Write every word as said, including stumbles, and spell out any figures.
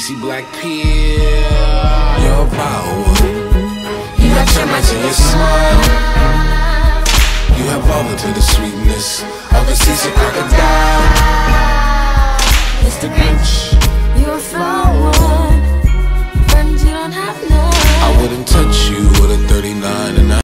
greasy black peel. Your power, you got termites in your smile. You have all to the sweetness of a seasoned crocodile.